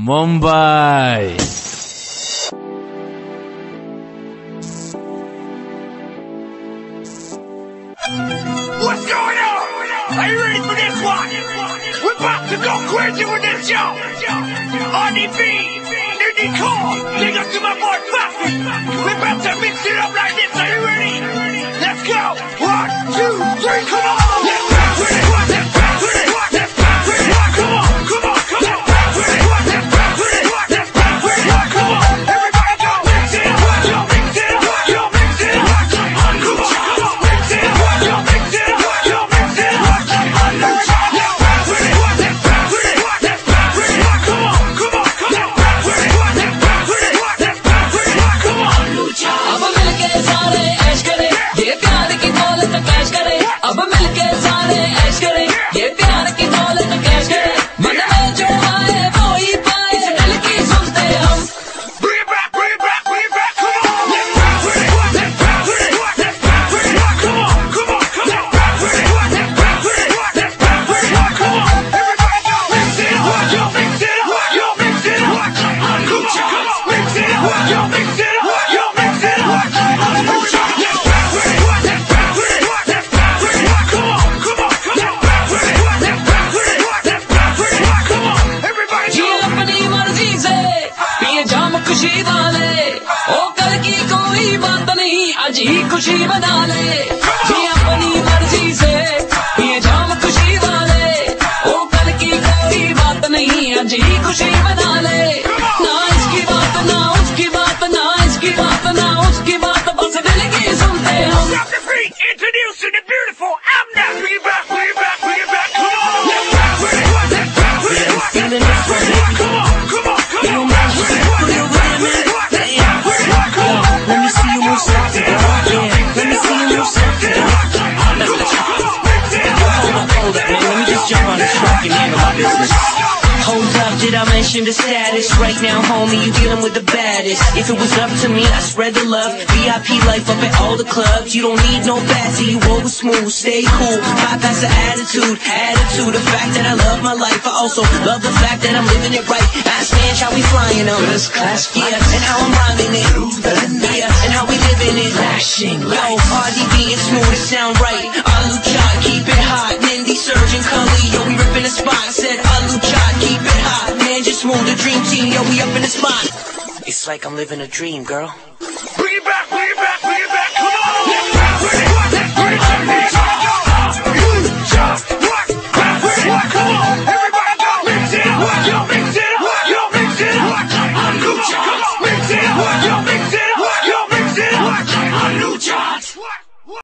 Mumbai. What's going on? Are you ready for this one? We're about to go crazy with this show. RDB, Nidhi Core, big up to my boy Puffy. We're about to mix it up like this. Are you ready? Let's go. 1, 2, 3, come on. Let's bounce with it. Let's bounce with it. Let's bounce with it. Come on, come on, come on. Let's bounce with it. Let's bounce with it. Let's bounce with it. Come on, everybody go mix it up. Yo, mix it up. Yo, mix it up. Come on, come on, mix it up. Yo, mix it up. Yo, mix it up. Let's bounce with it. Let's bounce with it. Let's bounce with it. Come on, come on, come on. Let's bounce with it. Let's bounce with it. Let's bounce with it. Come on. अब मिलके सारे ऐश करें, ये प्यार की दौलत cash करें। अब मिलके सारे ऐश करें, ये प्यार की दौलत कैश करें। मन में जो आए वो ही पाए, दिल की सुनते हम। Bring it back, bring it back, bring it back. Come on. Let's bounce with it. Let's bounce with it. Let's bounce with it. Come on, come on, come on. Let's bounce with it. Let's bounce with it. Let's bounce with it. Come on, everybody go mix it up. Yo, mix it up. Yo, mix it up. Come on, come on, mix it up. Yo, mix it up. Yo, mix it up. Let's bounce with it. Let's bounce with it. Let's bounce with it. Come on, come on, come on. Let's bounce with it. Let's bounce with it. Let's bounce with it. Come on, everybody ji go. अपनी मर्जी से पिए जाम खुशी वाले, ओ कल की कोई बात नहीं, आज ही खुशी बना ले। जी अपनी मर्जी से पिए जाम खुशी वाले, ओ कल की कोई बात नहीं, आज ही खुशी बना ले। ना इसकी बात ना उसकी बात, ना इसकी बात ना उसकी बात, बस दिल की सुनते हम। Stop the beat, introducing the beautiful Amna. Bring it back, bring it back, bring it back. Come on, let's bounce with it. Let's bounce with it. feeling this one. Come on, come on, come on. Bounce with it. Let's bounce with it. Let's bounce with it. Come on, Let me see you move soft, girl. Yeah, let me see you move soft, girl. Hold up, man. Let me just jump on the truck and handle my business. Hold up, did I mention the status? Right now, homie, you dealing with the baddest. If it was up to me, I'd spread the love. VIP life up at all the clubs. You don't need no bassy, you over smooth. Stay cool, bypass the attitude. The fact that I love my life. I also love the fact that I'm living it right. Ask man, how we flying on first class flights. And how I'm rhyming it. Yeah, and how we living it. Flashing lights. Yo, RDB and smooth, it sound right. Alu Chad, keep it hot. Nindi, Surgeon, Cully, yo, we ripping the spot. I said Alu Chad, keep it hot. Man, just smooth, the dream team, yo, we up in the spot. It's like I'm living a dream, girl.